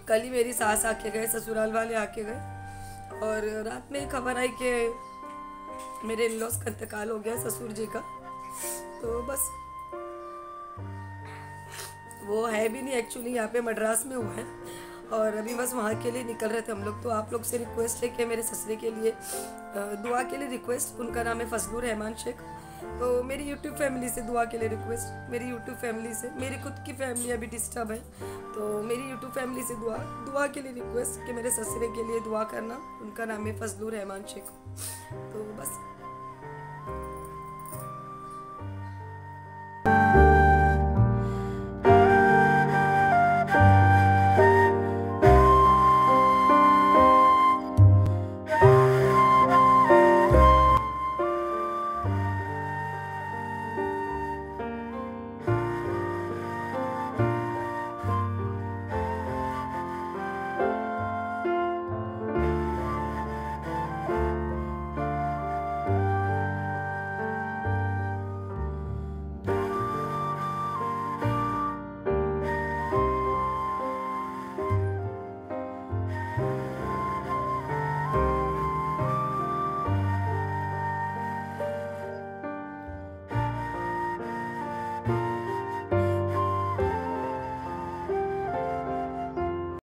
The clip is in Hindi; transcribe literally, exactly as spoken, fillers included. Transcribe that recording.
कल ही मेरी सास आके गए, ससुराल वाले आके गए, और रात में खबर आई कि मेरे इन लॉस का इंतकाल हो गया, ससुर जी का। तो बस वो है भी नहीं एक्चुअली, यहाँ पे मद्रास में हुआ है, और अभी बस वहाँ के लिए निकल रहे थे हम लोग। तो आप लोग से रिक्वेस्ट है कि मेरे ससुरे के लिए दुआ के लिए रिक्वेस्ट। उनका नाम है फजलुर रहमान शेख। तो मेरी यूट्यूब फैमिली से दुआ के लिए रिक्वेस्ट, मेरी यूट्यूब फैमिली से, मेरी खुद की फैमिली अभी डिस्टर्ब है, तो मेरी यूट्यूब फैमिली से दुआ दुआ के लिए रिक्वेस्ट कि मेरे ससुरे के लिए दुआ करना। उनका नाम है फजलुर रहमान शेख। तो बस